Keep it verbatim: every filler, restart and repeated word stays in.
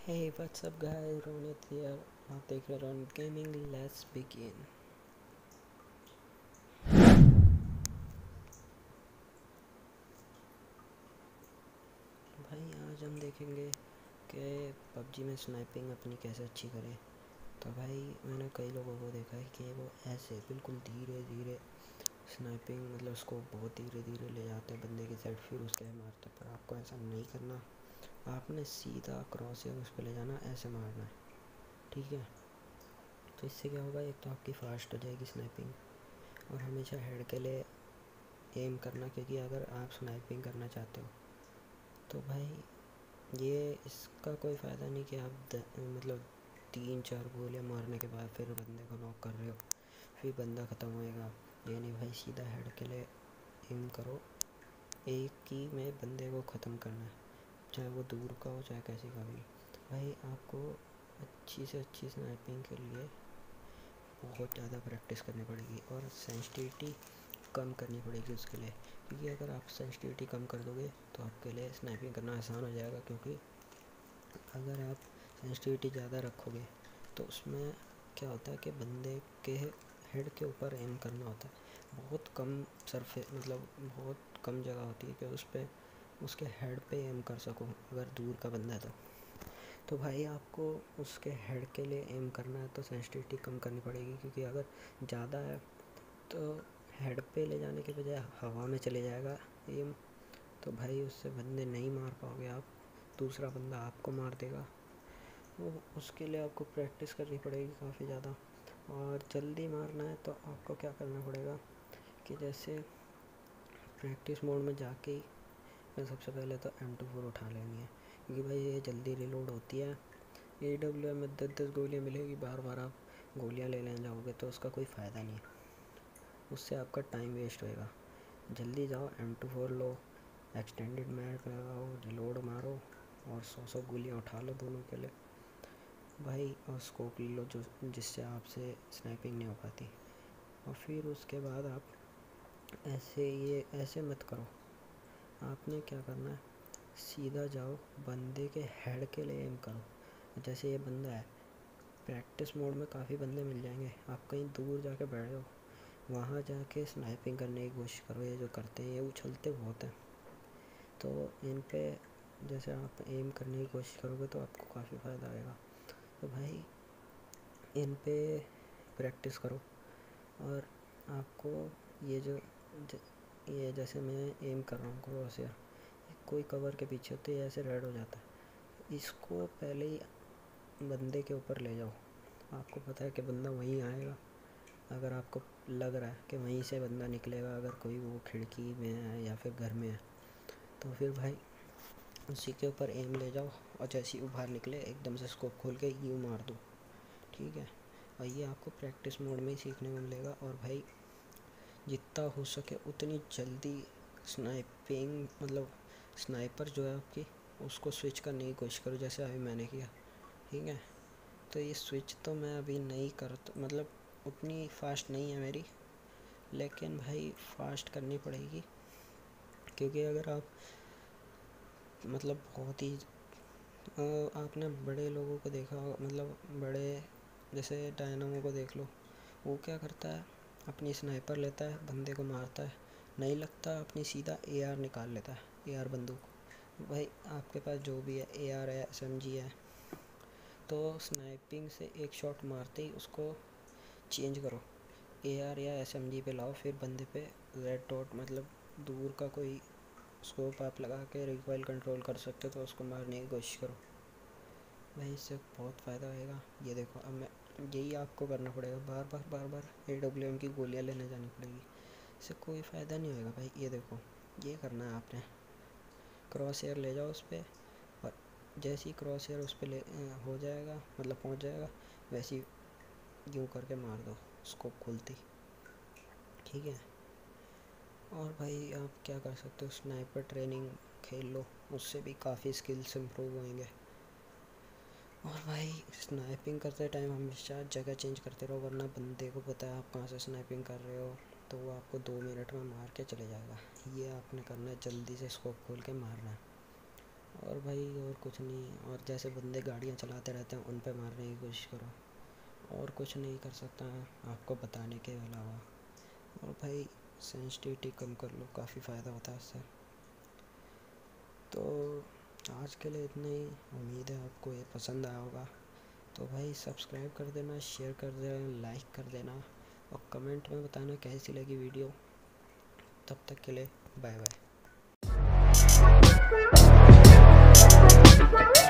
Hey, what's up guys? Ronit here. आप देख रहे हो रॉनित गेमिंग. Let's begin. भाई आज हम देखेंगे कि पबजी में स्नाइपिंग अपनी कैसे अच्छी करें. तो भाई मैंने कई लोगों को देखा है कि वो ऐसे बिल्कुल धीरे धीरे स्नाइपिंग मतलब उसको बहुत धीरे धीरे ले जाते हैं बंदे की साइड, फिर उसके मारते हैं. पर आपको ऐसा नहीं करना. आपने सीधा क्रॉस या उस पर ले जाना, ऐसे मारना है. ठीक है. तो इससे क्या होगा, एक तो आपकी फास्ट हो जाएगी स्नाइपिंग, और हमेशा हेड के लिए एम करना, क्योंकि अगर आप स्नाइपिंग करना चाहते हो तो भाई ये इसका कोई फ़ायदा नहीं कि आप द, मतलब तीन चार गोलियां मारने के बाद फिर बंदे को नॉक कर रहे हो, फिर बंदा ख़त्म होएगा. ये नहीं भाई, सीधा हेड के लिए एम करो. एक ही में बंदे को ख़त्म करना है, चाहे वो दूर का हो चाहे कैसी का भी. भाई आपको अच्छी से अच्छी स्नाइपिंग के लिए बहुत ज़्यादा प्रैक्टिस करनी पड़ेगी और सेंसिटिविटी कम करनी पड़ेगी उसके लिए. क्योंकि अगर आप सेंसिटिविटी कम कर दोगे तो आपके लिए स्नाइपिंग करना आसान हो जाएगा. क्योंकि अगर आप सेंसिटिविटी ज़्यादा रखोगे तो उसमें क्या होता है कि बंदे के हेड के ऊपर एम करना होता है. बहुत कम सरफे मतलब बहुत कम जगह होती है कि उस पर उसके हेड पे एम कर सको अगर दूर का बंदा है तो. तो भाई आपको उसके हेड के लिए एम करना है तो सेंसिटिविटी कम करनी पड़ेगी. क्योंकि अगर ज़्यादा है तो हेड पे ले जाने के बजाय हवा में चले जाएगा एम, तो भाई उससे बंदे नहीं मार पाओगे आप, दूसरा बंदा आपको मार देगा. वो उसके लिए आपको प्रैक्टिस करनी पड़ेगी काफ़ी ज़्यादा. और जल्दी मारना है तो आपको क्या करना पड़ेगा कि जैसे प्रैक्टिस मोड में जाके ही मैं सबसे पहले तो एम टू फोर उठा लेनी है. क्योंकि भाई ये जल्दी रिलोड होती है. ए डब्ल्यू एम में दस दस गोलियाँ मिलेगी, बार बार आप गोलियाँ ले लेने जाओगे तो उसका कोई फ़ायदा नहीं है, उससे आपका टाइम वेस्ट होएगा. जल्दी जाओ, एम टू फोर लो, एक्सटेंडेड मैग लगाओ, रिलोड मारो और सौ सौ गोलियाँ उठा लो दोनों के लिए भाई. और स्कोप ले लो जो जिससे आपसे स्नाइपिंग नहीं हो पाती. और फिर उसके बाद आप ऐसे ये ऐसे मत करो. आपने क्या करना है, सीधा जाओ बंदे के हेड के लिए एम करो. जैसे ये बंदा है, प्रैक्टिस मोड में काफ़ी बंदे मिल जाएंगे, आप कहीं दूर जाके बैठ जाओ, वहाँ जाके स्नाइपिंग करने की कोशिश करो. ये जो करते हैं ये उछलते बहुत हैं, तो इन पे जैसे आप एम करने की कोशिश करोगे तो आपको काफ़ी फ़ायदा आएगा. तो भाई इन पे प्रैक्टिस करो. और आपको ये जो ज, ये जैसे मैं एम कर रहा हूँ क्रॉस या कोई कवर के पीछे होते ही ऐसे रेड हो जाता है, इसको पहले ही बंदे के ऊपर ले जाओ. आपको पता है कि बंदा वहीं आएगा, अगर आपको लग रहा है कि वहीं से बंदा निकलेगा, अगर कोई वो खिड़की में है या फिर घर में है, तो फिर भाई उसी के ऊपर एम ले जाओ और जैसे ही वो बाहर निकले एकदम से स्कोप खोल के यूँ मार दो. ठीक है. और ये आपको प्रैक्टिस मोड में ही सीखने को मिलेगा. और भाई जितना हो सके उतनी जल्दी स्नाइपिंग मतलब स्नाइपर जो है आपकी, उसको स्विच करने की कोशिश करो जैसे अभी मैंने किया. ठीक है. तो ये स्विच तो मैं अभी नहीं कर मतलब उतनी फास्ट नहीं है मेरी, लेकिन भाई फास्ट करनी पड़ेगी. क्योंकि अगर आप मतलब बहुत ही आपने बड़े लोगों को देखा होगा, मतलब बड़े जैसे डायनामो को देख लो, वो क्या करता है, अपनी स्नाइपर लेता है, बंदे को मारता है, नहीं लगता अपनी सीधा ए आर निकाल लेता है, ए आर बंदूक. भाई आपके पास जो भी है, ए आर है, एस एम जी है, तो स्नाइपिंग से एक शॉट मारते ही उसको चेंज करो, ए आर या एस एम जी पे लाओ, फिर बंदे पे रेड डॉट मतलब दूर का कोई स्कोप आप लगा के रिकॉइल कंट्रोल कर सकते हो, तो उसको मारने की कोशिश करो भाई. इससे बहुत फ़ायदा होएगा. ये देखो अब मैं यही आपको करना पड़ेगा, बार बार बार बार ए डब्ल्यू एम की गोलियाँ लेने जानी पड़ेगी, इससे कोई फ़ायदा नहीं होएगा भाई. ये देखो ये करना है आपने, क्रॉस एयर ले जाओ उस पर, और जैसे ही क्रॉस एयर उस पर ले हो जाएगा मतलब पहुंच जाएगा, वैसे ही यूँ करके मार दो स्कोप खुलती. ठीक है. और भाई आप क्या कर सकते हो, स्नाइपर ट्रेनिंग खेल लो, उससे भी काफ़ी स्किल्स इम्प्रूव होंगे. और भाई स्नाइपिंग करते टाइम हमेशा जगह चेंज करते रहो, वरना बंदे को पता है आप कहाँ से स्नाइपिंग कर रहे हो, तो वो आपको दो मिनट में मार के चले जाएगा. ये आपने करना है, जल्दी से स्कोप खोल के मारना है. और भाई और कुछ नहीं, और जैसे बंदे गाड़ियाँ चलाते रहते हैं उन पे मारने की कोशिश करो, और कुछ नहीं कर सकता आपको बताने के अलावा। और भाई सेंसिटिविटी कम कर लो, काफ़ी फ़ायदा होता है इससे। तो आज के लिए इतना ही, उम्मीद है आपको ये पसंद आया होगा। तो भाई सब्सक्राइब कर देना, शेयर कर देना, लाइक कर देना, और कमेंट में बताना कैसी लगी वीडियो। तब तक के लिए बाय बाय।